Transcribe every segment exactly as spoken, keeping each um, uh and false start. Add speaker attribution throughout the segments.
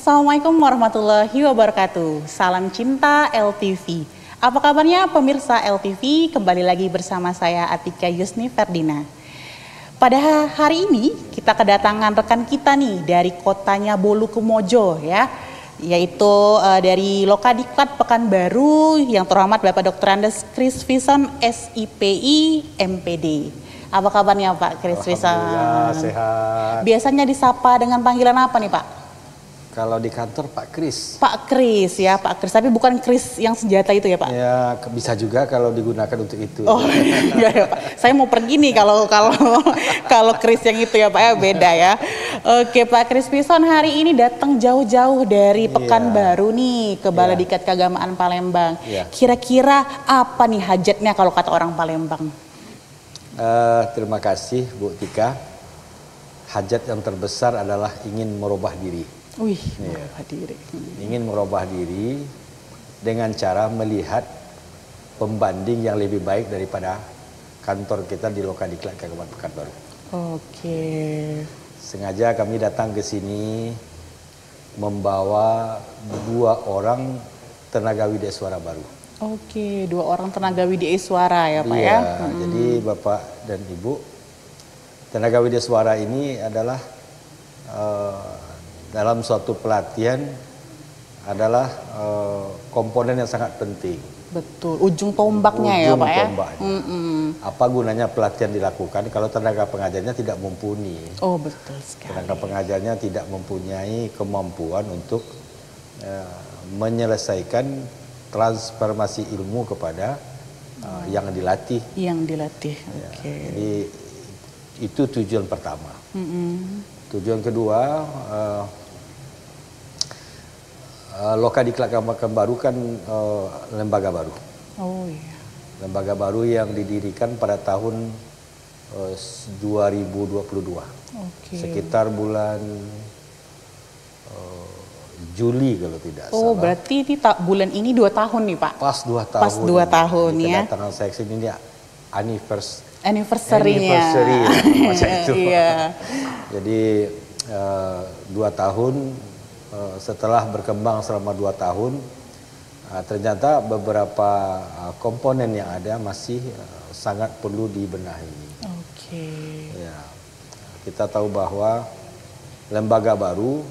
Speaker 1: Assalamualaikum warahmatullahi wabarakatuh. Salam cinta L T V. Apa kabarnya pemirsa L T V? Kembali lagi bersama saya Atika Yusni Ferdina. Pada hari ini kita kedatangan rekan kita nih dari kotanya Bolukumojo ya, yaitu uh, dari Lokadiklat Pekanbaru yang terhormat Bapak Doktor Andes Chris Vison S I P I M P D. Apa kabarnya Pak Chris Vison?
Speaker 2: Alhamdulillah sehat.
Speaker 1: Biasanya disapa dengan panggilan apa nih Pak?
Speaker 2: Kalau di kantor Pak Kris.
Speaker 1: Pak Kris ya, Pak Kris. Tapi bukan Kris yang senjata itu ya Pak?
Speaker 2: Ya bisa juga kalau digunakan untuk itu.
Speaker 1: Oh iya ya Pak. Saya mau pergi nih kalau kalau kalau Kris yang itu ya Pak ya, beda ya. Oke Pak Chris Vison hari ini datang jauh-jauh dari Pekanbaru yeah. nih ke Balai yeah. Diklat Keagamaan Palembang. Kira-kira yeah. apa nih hajatnya kalau kata orang Palembang?
Speaker 2: Uh, terima kasih Bu Tika. Hajat yang terbesar adalah ingin merubah diri.
Speaker 1: Wih, merubah ya. diri.
Speaker 2: Hmm. Ingin merubah diri dengan cara melihat pembanding yang lebih baik daripada kantor kita di Lokadiklat Keagamaan Pekanbaru.
Speaker 1: Oke.
Speaker 2: Sengaja kami datang ke sini membawa dua orang tenaga widya suara baru.
Speaker 1: Oke, dua orang tenaga widya suara ya Pak
Speaker 2: iya,
Speaker 1: ya.
Speaker 2: Hmm. Jadi Bapak dan Ibu, tenaga widya suara ini adalah uh, dalam suatu pelatihan adalah uh, komponen yang sangat penting.
Speaker 1: Betul, ujung tombaknya
Speaker 2: ujung
Speaker 1: ya Pak ya.
Speaker 2: Mm -mm. Apa gunanya pelatihan dilakukan kalau tenaga pengajarnya tidak mumpuni?
Speaker 1: Oh betul sekali.
Speaker 2: Tenaga pengajarnya tidak mempunyai kemampuan untuk uh, menyelesaikan transformasi ilmu kepada uh, yang dilatih.
Speaker 1: Yang dilatih.
Speaker 2: Ya,
Speaker 1: Oke.
Speaker 2: jadi itu tujuan pertama.
Speaker 1: Mm -mm.
Speaker 2: Tujuan kedua, uh, uh, Lokadiklat Pekanbaru kan uh, lembaga baru.
Speaker 1: Oh iya.
Speaker 2: Lembaga baru yang didirikan pada tahun uh, dua ribu dua puluh dua.
Speaker 1: Oke.
Speaker 2: Sekitar bulan uh, Juli kalau tidak
Speaker 1: oh, salah. Oh berarti ini bulan ini dua tahun nih Pak?
Speaker 2: Pas dua tahun.
Speaker 1: Pas dua tahun ya.
Speaker 2: Kedatangan saya ke sini ini anniversary.
Speaker 1: Anniversary-nya.
Speaker 2: Anniversary ya, macam itu.
Speaker 1: Iya.
Speaker 2: Jadi uh, dua tahun uh, setelah berkembang selama dua tahun, uh, ternyata beberapa uh, komponen yang ada masih uh, sangat perlu dibenahi.
Speaker 1: Oke. Okay.
Speaker 2: Ya, kita tahu bahwa lembaga baru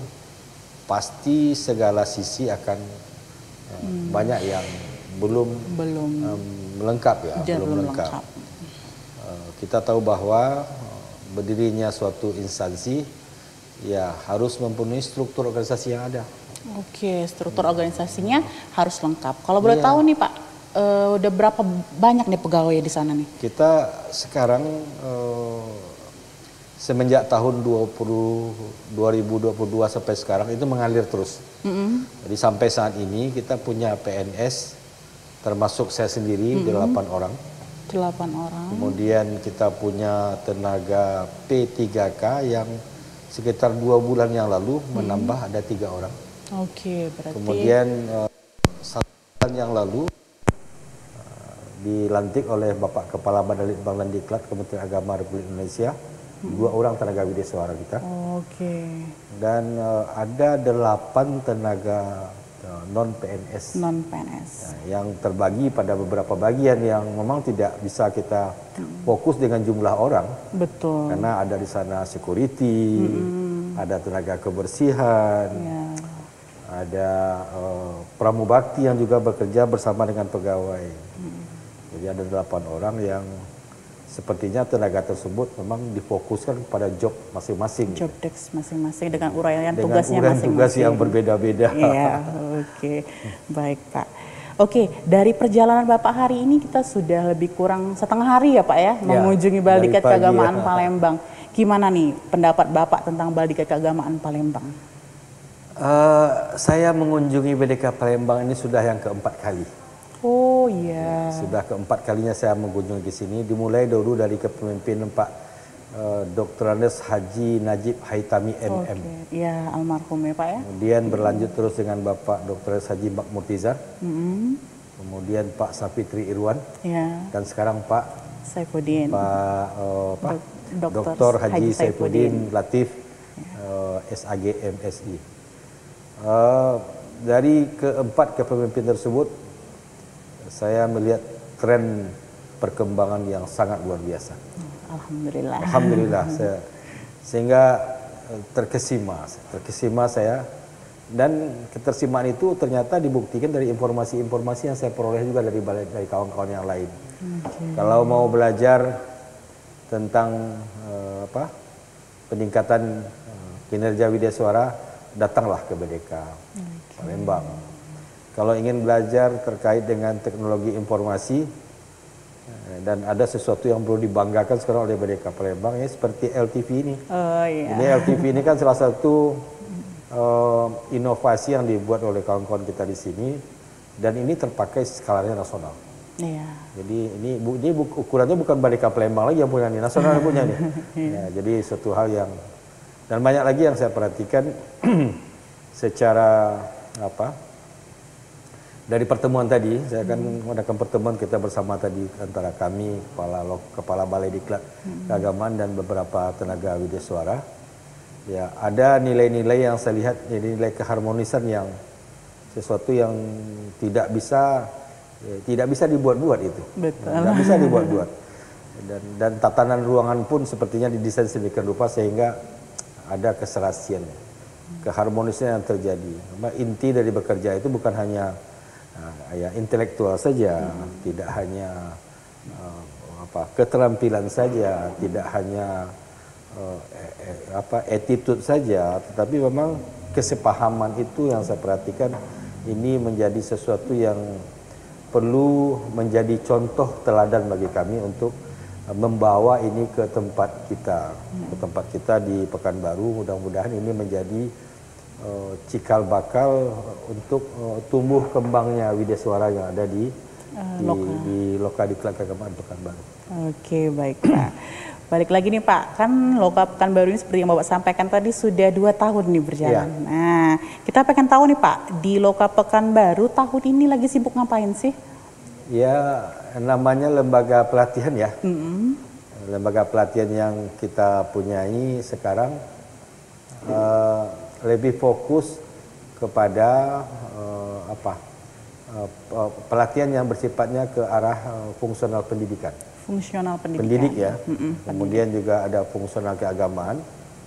Speaker 2: pasti segala sisi akan uh, hmm. banyak yang belum
Speaker 1: belum
Speaker 2: um, lengkap ya, belum, belum lengkap. lengkap. Uh, kita tahu bahwa uh, berdirinya suatu instansi ya harus mempunyai struktur organisasi yang ada.
Speaker 1: Oke, struktur organisasinya harus lengkap. Kalau boleh
Speaker 2: ya.
Speaker 1: tahu nih Pak, uh, udah berapa banyak nih pegawai di sana nih?
Speaker 2: Kita sekarang uh, semenjak tahun dua ribu dua puluh dua sampai sekarang itu mengalir terus. Mm-hmm. Jadi sampai saat ini kita punya P N S termasuk saya sendiri mm-hmm. delapan orang.
Speaker 1: Delapan orang.
Speaker 2: Kemudian kita punya tenaga P tiga K yang sekitar dua bulan yang lalu mm-hmm. menambah ada tiga orang.
Speaker 1: Oke, berarti.
Speaker 2: Kemudian uh, satu bulan yang lalu uh, dilantik oleh Bapak Kepala Badan Litbang dan Diklat Kementerian Agama Republik Indonesia. Dua orang tenaga widya suara kita.
Speaker 1: Oh, Oke. Okay.
Speaker 2: Dan uh, ada delapan tenaga uh, non P N S.
Speaker 1: Non P N S.
Speaker 2: Nah, yang terbagi pada beberapa bagian yang memang tidak bisa kita hmm. fokus dengan jumlah orang.
Speaker 1: Betul.
Speaker 2: Karena ada di sana security, hmm. ada tenaga kebersihan, yeah. ada uh, pramubakti yang juga bekerja bersama dengan pegawai. Hmm. Jadi ada delapan orang yang sepertinya tenaga tersebut memang difokuskan kepada job masing-masing.
Speaker 1: Job desk masing-masing dengan uraian
Speaker 2: dengan
Speaker 1: tugasnya masing-masing.
Speaker 2: tugas yang berbeda-beda.
Speaker 1: Iya, oke. Okay. Baik Pak. Oke, okay, dari perjalanan Bapak hari ini kita sudah lebih kurang setengah hari ya Pak ya, ya mengunjungi Balai Diklat Keagamaan ya. Palembang. Gimana nih pendapat Bapak tentang Balai Diklat Keagamaan Palembang?
Speaker 2: Uh, saya mengunjungi B D K Palembang ini sudah yang keempat kali.
Speaker 1: Oh iya.
Speaker 2: Sudah keempat kalinya saya mengunjungi di sini. Dimulai dulu dari kepemimpinan Pak uh, Doktor Andes Haji Najib Haitami M M.
Speaker 1: Okay. Ya almarhum ya Pak ya.
Speaker 2: Kemudian berlanjut terus dengan Bapak Doktor Haji Mbak Murtizar.
Speaker 1: Mm-hmm.
Speaker 2: Kemudian Pak Sapitri Irwan.
Speaker 1: Ya.
Speaker 2: Dan sekarang Pak
Speaker 1: Saifuddin.
Speaker 2: Pak uh, Pak
Speaker 1: Dok
Speaker 2: Doktor Haji, Haji Saifuddin Latif ya. uh, S A G M S I. Uh, dari keempat kepemimpinan tersebut, saya melihat tren perkembangan yang sangat luar biasa.
Speaker 1: Alhamdulillah.
Speaker 2: Alhamdulillah. saya, sehingga terkesima, terkesima saya. Dan ketersimaan itu ternyata dibuktikan dari informasi-informasi yang saya peroleh juga dari dari kawan-kawan yang lain. Okay. Kalau mau belajar tentang uh, apa peningkatan uh, kinerja widya suara, datanglah ke B D K okay. Palembang. Kalau ingin belajar terkait dengan teknologi informasi uh, dan ada sesuatu yang perlu dibanggakan sekarang oleh B D K Palembang, ya seperti L T V ini. Oh, iya. Ini L T V ini kan salah satu Uh, inovasi yang dibuat oleh kawan-kawan kita di sini, dan ini terpakai skalanya nasional. Iya. Jadi ini, bu, ini bu, ukurannya bukan B D K Palembang lagi yang punya, nih nasional yang punya nih. Ya, jadi suatu hal yang, dan banyak lagi yang saya perhatikan secara apa dari pertemuan tadi. Saya akan hmm. mengadakan pertemuan kita bersama tadi antara kami kepala kepala Balai Diklat hmm. Keagamaan dan beberapa tenaga widya suara. Ya, ada nilai-nilai yang saya lihat, nilai keharmonisan yang sesuatu yang tidak bisa ya, tidak bisa dibuat-buat itu. Betul. Tidak bisa dibuat-buat. Dan dan tatanan ruangan pun sepertinya didesain sedemikian rupa sehingga ada keserasian, keharmonisan yang terjadi. Inti dari bekerja itu bukan hanya uh, ya intelektual saja, hmm. tidak hanya uh, apa keterampilan saja, tidak hanya Uh, eh, eh, apa attitude saja, tetapi memang kesepahaman itu yang saya perhatikan ini menjadi sesuatu yang perlu menjadi contoh teladan bagi kami untuk uh, membawa ini ke tempat kita, hmm. ke tempat kita di Pekanbaru. Mudah-mudahan ini menjadi uh, cikal bakal untuk uh, tumbuh kembangnya widya suara yang ada di uh, di, loka. di Loka Diklat Keagamaan Pekanbaru.
Speaker 1: Oke, baik Pak. Balik lagi nih Pak, kan Loka Pekanbaru ini seperti yang Bapak sampaikan tadi sudah dua tahun nih berjalan. Ya. Nah, kita pengen tahu nih Pak, di Loka Pekanbaru tahun ini lagi sibuk ngapain sih?
Speaker 2: Ya, namanya lembaga pelatihan ya. Mm-hmm. Lembaga pelatihan yang kita punyai sekarang uh, lebih fokus kepada uh, apa? Uh, pelatihan yang bersifatnya ke arah uh, fungsional pendidikan.
Speaker 1: Fungsional pendidikan.
Speaker 2: Pendidik ya. Mm-mm, kemudian pendidik. Juga ada fungsional keagamaan.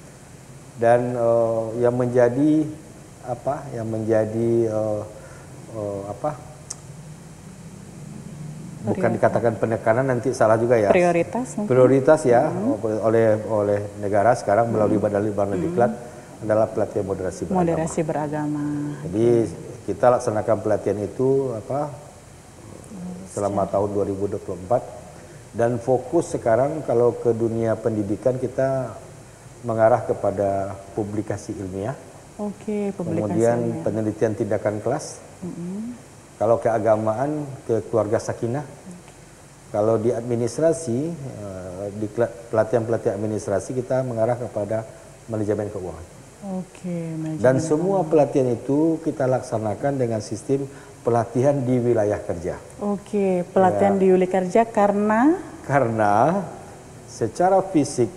Speaker 2: Dan uh, yang menjadi apa? Yang menjadi uh, uh, apa? Bukan dikatakan penekanan, nanti salah juga ya.
Speaker 1: Prioritas. Mungkin.
Speaker 2: Prioritas ya mm-hmm. oleh oleh negara sekarang melalui Badan Litbang Diklat mm-hmm. adalah pelatihan moderasi beragama.
Speaker 1: Moderasi beragama.
Speaker 2: Jadi kita laksanakan pelatihan itu apa? Selama Siap. tahun dua ribu dua puluh empat. Dan fokus sekarang kalau ke dunia pendidikan kita mengarah kepada publikasi ilmiah. Oke, publikasi Kemudian ilmiah. penelitian tindakan kelas. Mm-hmm. Kalau keagamaan ke keluarga sakinah. Okay. Kalau di administrasi, di pelatihan-pelatihan administrasi kita mengarah kepada manajemen keuangan. Oke, manajemen Dan semua keuangan. pelatihan itu kita laksanakan dengan sistem pelatihan di wilayah kerja. Oke, pelatihan ya. di wilayah kerja karena? Karena secara fisik,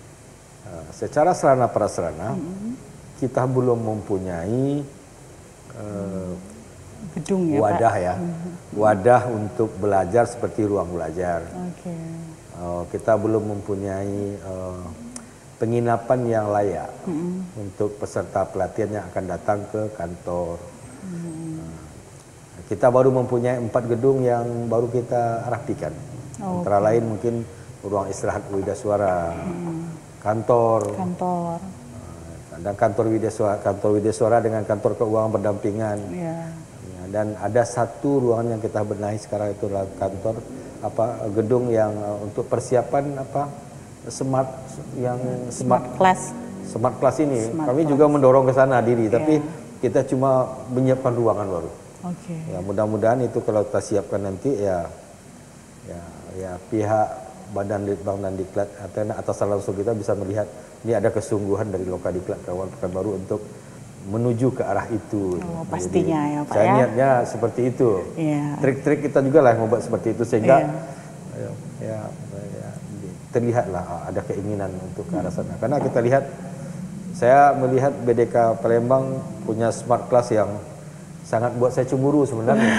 Speaker 2: secara sarana prasarana, mm-hmm. kita belum mempunyai uh, gedung ya, wadah Pak? ya, mm-hmm. wadah untuk belajar seperti ruang belajar. Okay. Uh, kita belum mempunyai uh, penginapan yang layak mm-hmm. untuk peserta pelatihan yang akan datang ke kantor. Mm-hmm. Kita baru mempunyai empat gedung yang baru kita rapikan. Oh, Antara okay. lain mungkin ruang istirahat widya suara, hmm. kantor, kantor, dan kantor widya suara, kantor widya suara dengan kantor keuangan berdampingan. Yeah. Ya, dan ada satu ruangan yang kita benahi sekarang itu adalah kantor apa gedung yang uh, untuk persiapan apa smart yang smart, smart class. Smart class ini smart kami class. juga mendorong ke sana diri, yeah. tapi kita cuma menyiapkan ruangan baru. Okay. Ya, mudah-mudahan itu kalau kita siapkan nanti ya ya ya pihak Badan Litbang dan Diklat atau atas langsung kita bisa melihat ini ada kesungguhan dari Loka Diklat Keagamaan Pekanbaru untuk menuju ke arah itu. Oh, pastinya Jadi, ya Pak saya ya. niatnya seperti itu. Yeah. Trik-trik kita juga lah membuat seperti itu sehingga yeah. ya, ya, ya terlihatlah ada keinginan untuk ke arah sana. Karena kita lihat Saya melihat B D K Palembang punya smart class yang sangat buat saya cemburu sebenarnya.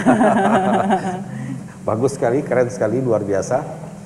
Speaker 2: Bagus sekali, keren sekali, luar biasa.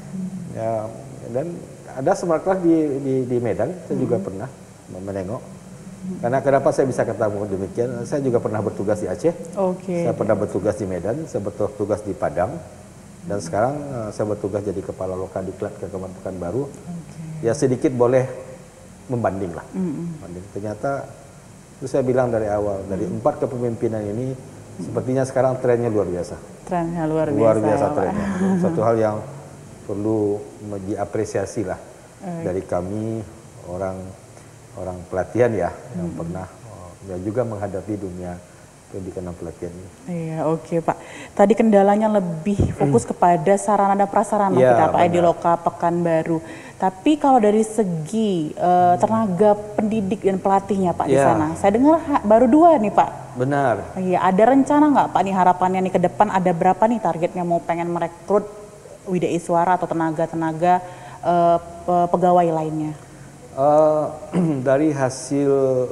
Speaker 2: Ya, dan ada smart class di, di, di Medan, saya juga pernah menengok. Karena kenapa saya bisa ketemu demikian? Saya juga pernah bertugas di Aceh.
Speaker 1: Okay.
Speaker 2: Saya pernah bertugas di Medan, saya bertugas di Padang. Dan sekarang uh, saya bertugas jadi kepala Lokadiklat Keagamaan Pekanbaru. Okay. Ya sedikit boleh membanding lah. Mm-hmm. Banding. Ternyata itu saya bilang dari awal, mm-hmm. dari empat kepemimpinan ini mm-hmm. sepertinya sekarang trennya luar biasa.
Speaker 1: Trennya luar biasa.
Speaker 2: Luar biasa
Speaker 1: ya,
Speaker 2: trennya. Satu hal yang perlu diapresiasi lah okay. dari kami orang orang pelatihan ya mm-hmm. yang pernah uh, ya juga menghadapi dunia pendidikan dan pelatihan ini.
Speaker 1: Iya, oke okay, Pak. Tadi kendalanya lebih fokus hmm. kepada sarana dan prasarana
Speaker 2: ya,
Speaker 1: kita Pak di Loka Pekanbaru. Tapi kalau dari segi uh, tenaga pendidik dan pelatihnya Pak ya. Di sana, saya dengar baru dua nih Pak.
Speaker 2: Benar.
Speaker 1: Iya, ada rencana nggak Pak nih harapannya nih ke depan ada berapa nih targetnya mau pengen merekrut Wida Iswara atau tenaga-tenaga uh, pegawai lainnya?
Speaker 2: Uh, dari hasil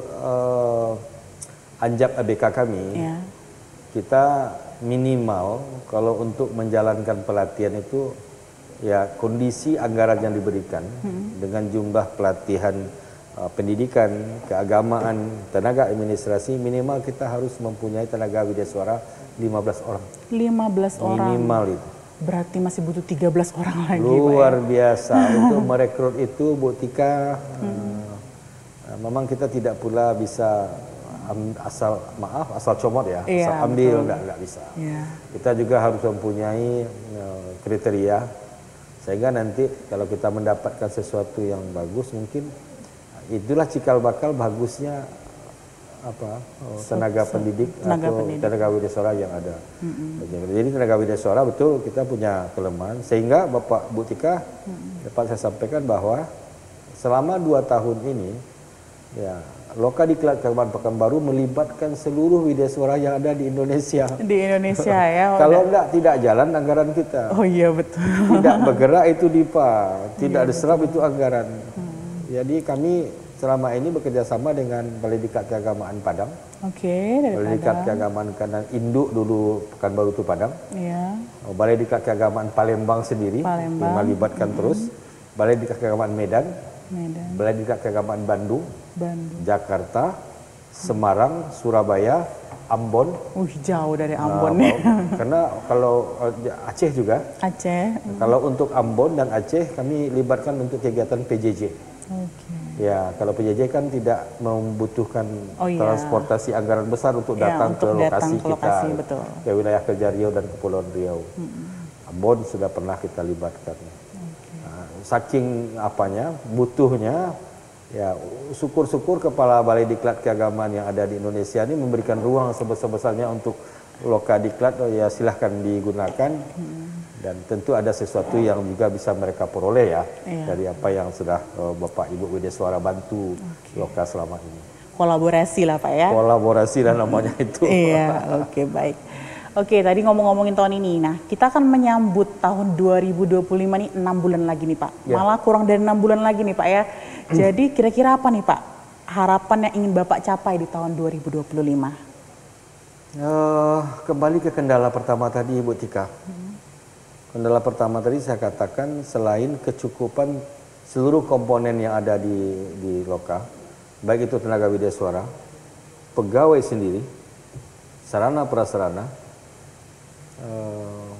Speaker 2: uh, Anjak A B K kami, ya. Kita minimal kalau untuk menjalankan pelatihan itu ya kondisi anggaran yang diberikan hmm. dengan jumlah pelatihan uh, pendidikan, keagamaan, tenaga administrasi minimal kita harus mempunyai tenaga wideswara lima belas orang.
Speaker 1: lima belas orang.
Speaker 2: Minimal itu.
Speaker 1: Berarti masih butuh tiga belas orang lagi.
Speaker 2: Luar
Speaker 1: Pak, ya?
Speaker 2: biasa untuk merekrut itu Bu Tika. Hmm. Uh, memang kita tidak pula bisa asal maaf asal comot ya,
Speaker 1: iya,
Speaker 2: asal ambil nggak nggak bisa.
Speaker 1: Iya.
Speaker 2: Kita juga harus mempunyai uh, kriteria sehingga nanti kalau kita mendapatkan sesuatu yang bagus mungkin itulah cikal bakal bagusnya apa oh, tenaga so, so, pendidik tenaga atau pendidik. Tenaga wideswara yang ada. Mm-hmm. Jadi tenaga wideswara betul kita punya kelemahan sehingga Bapak Bu Tika mm-hmm. dapat saya sampaikan bahwa selama dua tahun ini ya Lokadiklat Keagamaan Pekanbaru melibatkan seluruh wideswara yang ada di Indonesia. Di
Speaker 1: Indonesia ya.
Speaker 2: Kalau enggak tidak jalan anggaran kita.
Speaker 1: Oh iya betul.
Speaker 2: Tidak bergerak itu D I P A, tidak
Speaker 1: iya,
Speaker 2: diserap
Speaker 1: betul.
Speaker 2: itu anggaran. Hmm. Jadi kami selama ini bekerja sama dengan Balai Diklat Keagamaan Padang.
Speaker 1: Oke, dari
Speaker 2: Balai Diklat Keagamaan Padang induk dulu Pekanbaru itu Padang.
Speaker 1: Iya.
Speaker 2: Balai Diklat Keagamaan Palembang sendiri
Speaker 1: Palembang.
Speaker 2: yang melibatkan hmm. terus. Balai Diklat Keagamaan Medan.
Speaker 1: Medan.
Speaker 2: Balai Diklat Keagamaan Bandung.
Speaker 1: Bandung.
Speaker 2: Jakarta, Semarang, Surabaya, Ambon.
Speaker 1: Uh, jauh dari Ambon.
Speaker 2: Nah, karena kalau uh, Aceh juga.
Speaker 1: Aceh.
Speaker 2: Kalau untuk Ambon dan Aceh kami libatkan untuk kegiatan P J J.
Speaker 1: Okay.
Speaker 2: Ya, kalau P J J kan tidak membutuhkan
Speaker 1: oh, iya.
Speaker 2: transportasi anggaran besar untuk
Speaker 1: ya,
Speaker 2: datang
Speaker 1: untuk
Speaker 2: ke lokasi
Speaker 1: datang ke lokasi,
Speaker 2: kita,
Speaker 1: betul.
Speaker 2: ke wilayah kerja Riau dan Kepulauan Riau. Hmm. Ambon sudah pernah kita libatkan. Okay. Nah, saking apanya, butuhnya. Ya, syukur-syukur kepala Balai Diklat Keagamaan yang ada di Indonesia ini memberikan ruang sebesar-besarnya untuk Lokadiklat, ya silahkan digunakan hmm. dan tentu ada sesuatu yang juga bisa mereka peroleh ya iya. dari apa yang sudah uh, Bapak Ibu Wideswara bantu okay. Loka selama ini.
Speaker 1: Kolaborasi lah Pak ya.
Speaker 2: Kolaborasi lah namanya itu.
Speaker 1: Iya, oke okay, baik. Oke, tadi ngomong-ngomongin tahun ini, nah kita akan menyambut tahun dua ribu dua puluh lima nih enam bulan lagi nih Pak, ya. Malah kurang dari enam bulan lagi nih Pak ya. Jadi kira-kira apa nih Pak harapan yang ingin Bapak capai di tahun dua ribu dua puluh lima?
Speaker 2: Uh, kembali ke kendala pertama tadi Ibu Tika. Hmm. Kendala pertama tadi saya katakan selain kecukupan seluruh komponen yang ada di, di Loka, baik itu tenaga wideswara, pegawai sendiri, sarana prasarana, Uh,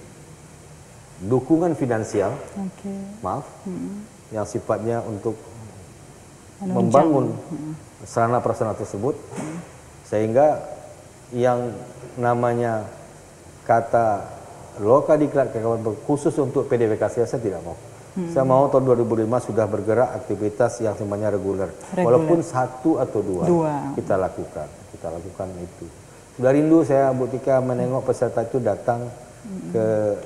Speaker 2: dukungan finansial, okay. maaf, hmm. yang sifatnya untuk Menunjang. membangun hmm. sarana prasarana tersebut, hmm. sehingga yang namanya kata Lokadiklat Keagamaan khusus untuk P D W K saya, saya tidak mau. Hmm. Saya mau tahun dua ribu lima sudah bergerak aktivitas yang semuanya reguler, reguler. Walaupun satu atau dua, dua kita lakukan, kita lakukan itu. Sudah rindu saya Bu Tika menengok peserta itu datang ke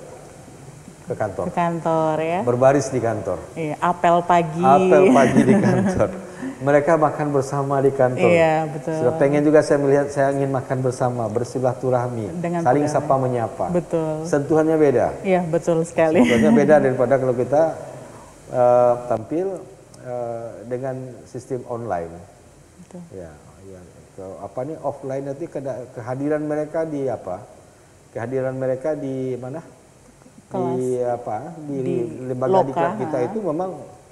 Speaker 2: ke kantor.
Speaker 1: Ke kantor ya.
Speaker 2: Berbaris di kantor.
Speaker 1: Iya, apel pagi.
Speaker 2: Apel pagi di kantor. Mereka makan bersama di kantor.
Speaker 1: Iya, betul.
Speaker 2: Sudah pengen juga saya melihat, saya ingin makan bersama, bersilaturahmi, saling
Speaker 1: pegawai.
Speaker 2: sapa menyapa.
Speaker 1: Betul.
Speaker 2: Sentuhannya beda.
Speaker 1: Iya, betul sekali.
Speaker 2: Sentuhannya beda daripada kalau kita uh, tampil uh, dengan sistem online.
Speaker 1: betul.
Speaker 2: Ya, ya. Ke, apa nih offline nanti kehadiran mereka di apa? Kehadiran mereka di mana?
Speaker 1: Kelas.
Speaker 2: Di apa? Di,
Speaker 1: di
Speaker 2: lembaga
Speaker 1: loka,
Speaker 2: diklat kita ha. itu memang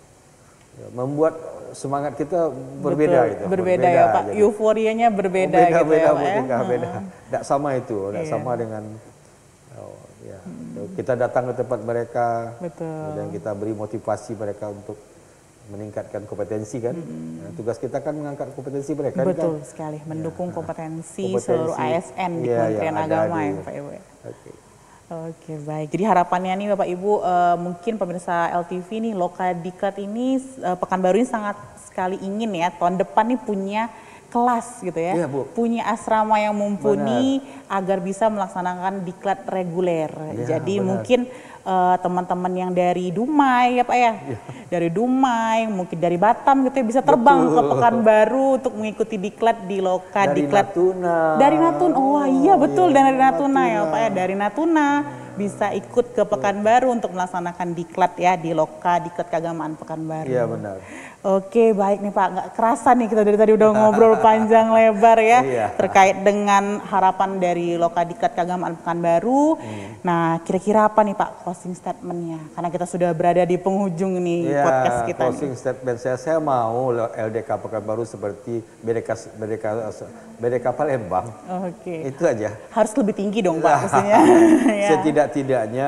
Speaker 2: ya, membuat semangat kita berbeda
Speaker 1: betul,
Speaker 2: gitu.
Speaker 1: Berbeda, berbeda ya Pak. Jadi, euforianya berbeda,
Speaker 2: beda,
Speaker 1: gitu
Speaker 2: beda,
Speaker 1: ya Pak.
Speaker 2: Beda,
Speaker 1: ya?
Speaker 2: beda. Tidak sama itu, tidak iya. sama dengan oh, ya. Hmm. Kita datang ke tempat mereka, betul. Dan kita beri motivasi mereka untuk meningkatkan kompetensi kan. Hmm. Nah, tugas kita kan mengangkat kompetensi mereka.
Speaker 1: Betul
Speaker 2: kan?
Speaker 1: sekali, mendukung ya. kompetensi, kompetensi seluruh A S N di
Speaker 2: ya,
Speaker 1: Kementerian
Speaker 2: ya,
Speaker 1: Agama
Speaker 2: di,
Speaker 1: ya Pak Ibu.
Speaker 2: Okay.
Speaker 1: Oke baik, jadi harapannya nih Bapak Ibu, uh, mungkin pemirsa L T V nih, Loka Diklat ini, uh, Pekanbaru ini sangat sekali ingin ya, tahun depan nih punya kelas gitu ya, ya punya asrama yang mumpuni benar. agar bisa melaksanakan diklat reguler. Ya, jadi benar. mungkin teman-teman uh, yang dari Dumai ya Pak ya, ya, dari Dumai, mungkin dari Batam gitu ya, bisa terbang Betul. ke Pekanbaru untuk mengikuti diklat di Loka
Speaker 2: dari
Speaker 1: Diklat.
Speaker 2: Natuna.
Speaker 1: Dari Natuna, oh iya betul, iya, dari Natuna, Natuna ya Pak ya, dari Natuna bisa ikut ke Pekanbaru untuk melaksanakan diklat ya di Loka Diklat Keagamaan Pekanbaru.
Speaker 2: Iya benar.
Speaker 1: Oke baik nih Pak, nggak kerasa nih kita dari tadi udah ngobrol panjang lebar ya iya. terkait dengan harapan dari Loka Diklat Keagamaan Pekanbaru. Hmm. Nah kira-kira apa nih Pak closing statementnya? Karena kita sudah berada di penghujung nih iya, podcast kita.
Speaker 2: Closing nih. statement saya, saya mau L D K Pekanbaru seperti B D K B D K B D K Palembang.
Speaker 1: Oke.
Speaker 2: Itu aja.
Speaker 1: Harus lebih tinggi dong Pak maksudnya.
Speaker 2: Setidak-tidaknya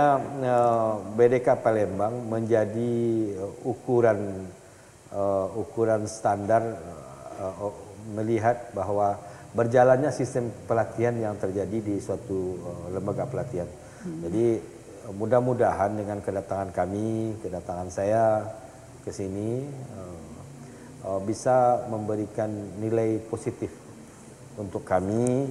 Speaker 2: B D K Palembang menjadi ukuran Uh, ukuran standar uh, uh, melihat bahwa berjalannya sistem pelatihan yang terjadi di suatu uh, lembaga pelatihan. Hmm. Jadi uh, mudah-mudahan dengan kedatangan kami, kedatangan saya ke sini uh, uh, bisa memberikan nilai positif untuk kami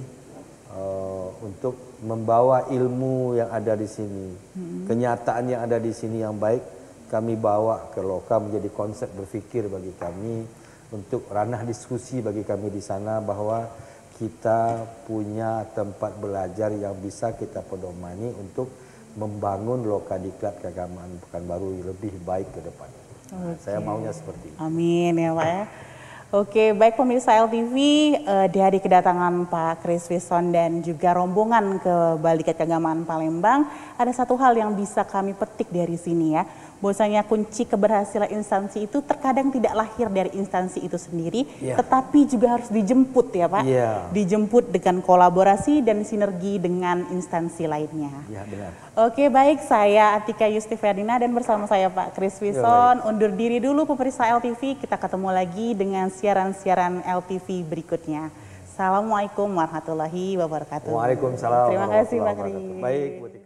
Speaker 2: uh, untuk membawa ilmu yang ada di sini, hmm. kenyataan yang ada di sini yang baik. Kami bawa ke Loka menjadi konsep berpikir bagi kami untuk ranah diskusi bagi kami di sana bahwa kita punya tempat belajar yang bisa kita pedomani untuk membangun Loka Diklat Keagamaan Pekanbaru lebih baik ke depan. Nah, saya maunya seperti itu.
Speaker 1: Amin ya Pak ya. Oke, baik pemirsa L T V, uh, di hari kedatangan Pak Kris Wison dan juga rombongan ke Balai Diklat Keagamaan Palembang, ada satu hal yang bisa kami petik dari sini ya. Bahwasanya kunci keberhasilan instansi itu terkadang tidak lahir dari instansi itu sendiri, yeah. tetapi juga harus dijemput ya Pak. Yeah. Dijemput dengan kolaborasi dan sinergi dengan instansi lainnya.
Speaker 2: Yeah, benar.
Speaker 1: Oke, baik, saya Atika Yusni Ferdina dan bersama saya Pak Kris Wison yeah, undur diri dulu pemirsa L T V. Kita ketemu lagi dengan siaran-siaran L T V berikutnya. Assalamualaikum warahmatullahi wabarakatuh.
Speaker 2: Waalaikumsalam.
Speaker 1: Terima kasih Pak Kris.
Speaker 2: Baik, Bu Tika.